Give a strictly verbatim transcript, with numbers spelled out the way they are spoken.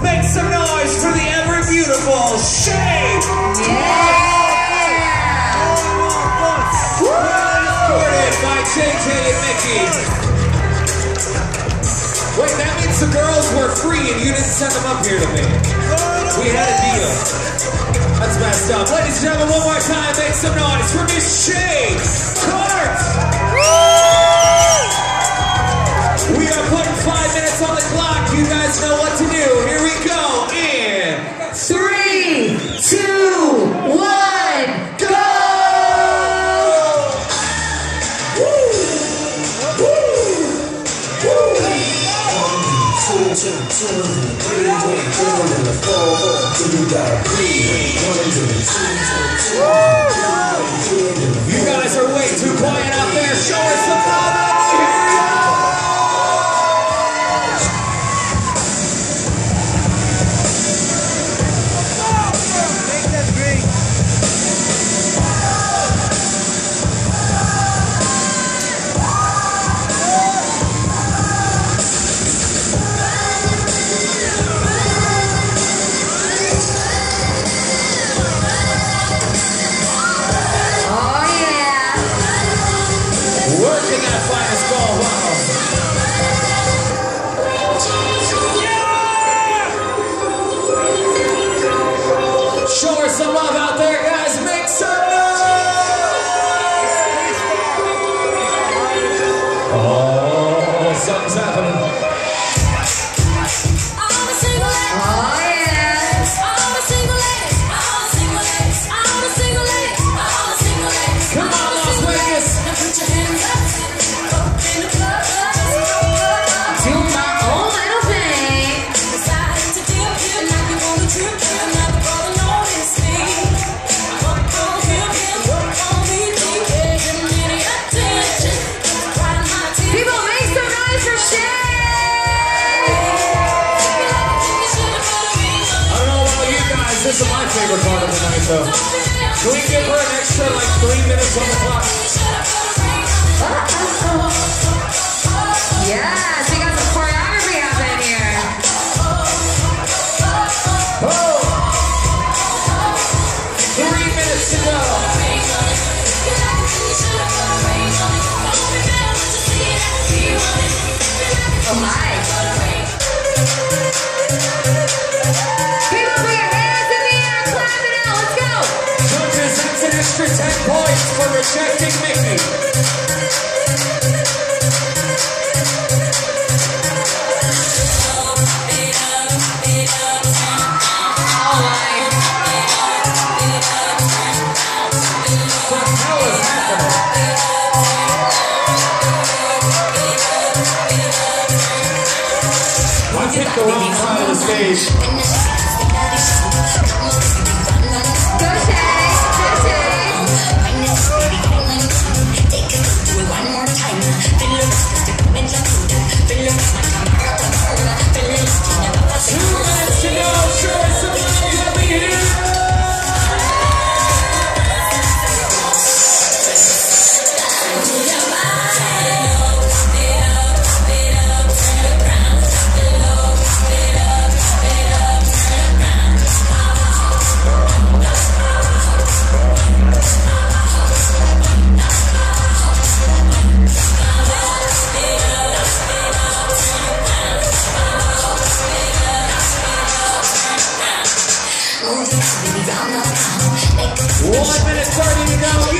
Make some noise for the ever beautiful Shay! Yeah! Escorted by J J and Mickey. Wait, that means the girls were free and you didn't send them up here to me. We had a deal. That's messed up. Ladies and gentlemen, one more time, make some noise for Miss Shay Cart! We are putting five minutes on the clock. You guys know what to do. Here we go. In Three, two, one, go! You guys are way too quiet out there. Show us some love. Working that finest ball, wow. Yeah! Show her some love out there, guys. Make some noise! Oh, something's happening. This is my favorite part of the night, though. Can we give her an extra, like, three minutes on the clock? Yes, we got some choreography happening here. Oh! Three minutes to go. Oh my. Extra ten points for rejecting Mickey. What the hell is happening? I picked the wrong side of the stage. One minute thirty to go.